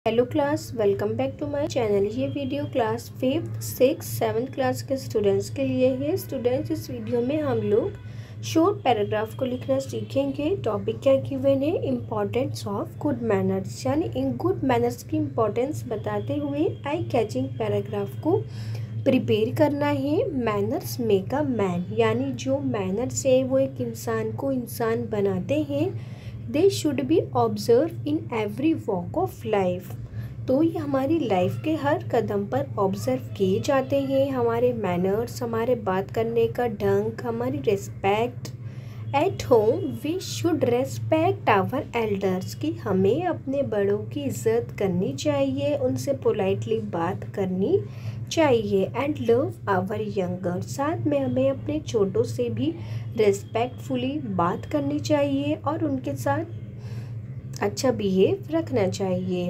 Hello class, welcome back to my channel. ये video class 5th 6th 7th class के students के लिए है। स्टूडेंट्स, इस वीडियो में हम लोग शॉर्ट पैराग्राफ को लिखना सीखेंगे। टॉपिक क्या गिवन है, इम्पॉर्टेंस ऑफ गुड मैनर्स, यानी इन गुड मैनर्स की इम्पोर्टेंस बताते हुए आई कैचिंग पैराग्राफ को प्रिपेयर करना है। मैनर्स मेक अ मैन, यानी जो मैनर्स है वो एक इंसान को इंसान बनाते हैं। They should be observe in every walk of life, तो ये हमारी लाइफ के हर कदम पर ऑब्जर्व किए जाते हैं। हमारे मैनर्स, हमारे बात करने का ढंग, हमारी respect. At home we should respect our elders, कि हमें अपने बड़ों की इज्जत करनी चाहिए, उनसे पोलाइटली बात करनी चाहिए। एंड लव आवर यंगर, साथ में हमें अपने छोटों से भी रेस्पेक्टफुली बात करनी चाहिए और उनके साथ अच्छा बिहेव रखना चाहिए।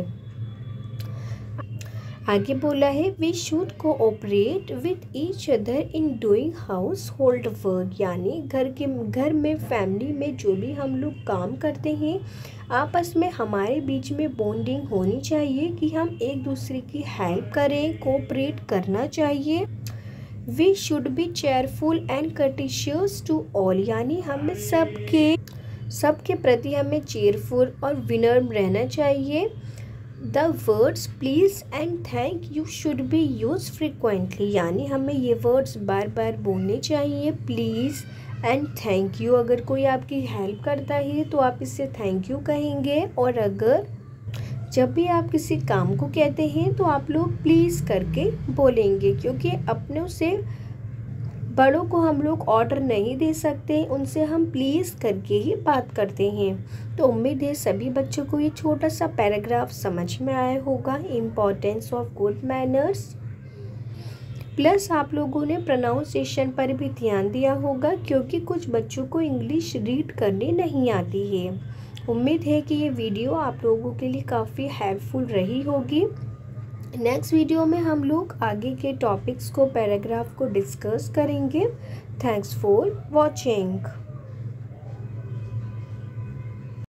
आगे बोला है we should cooperate with each other in doing household work, यानी घर में फैमिली में जो भी हम लोग काम करते हैं आपस में हमारे बीच में बॉन्डिंग होनी चाहिए कि हम एक दूसरे की हेल्प करें, कोऑपरेट करना चाहिए। We should be cheerful and courteous to all, यानी हमें सबके प्रति हमें चेयरफुल और विनम्र रहना चाहिए। The words please and thank you should be use frequently, यानी हमें ये वर्ड्स बार बार बोलने चाहिए। प्लीज़ एंड थैंक यू, अगर कोई आपकी हेल्प करता है तो आप इससे थैंक यू कहेंगे। और अगर जब भी आप किसी काम को कहते हैं तो आप लोग प्लीज़ करके बोलेंगे, क्योंकि अपनों से बड़ों को हम लोग ऑर्डर नहीं दे सकते, उनसे हम प्लीज़ करके ही बात करते हैं। तो उम्मीद है सभी बच्चों को ये छोटा सा पैराग्राफ समझ में आया होगा, importance of good manners. Plus आप लोगों ने प्रोनाउंसिएशन पर भी ध्यान दिया होगा, क्योंकि कुछ बच्चों को इंग्लिश रीड करनी नहीं आती है। उम्मीद है कि ये वीडियो आप लोगों के लिए काफ़ी हेल्पफुल रही होगी। नेक्स्ट वीडियो में हम लोग आगे के टॉपिक्स को, पैराग्राफ को डिस्कस करेंगे। Thanks for watching.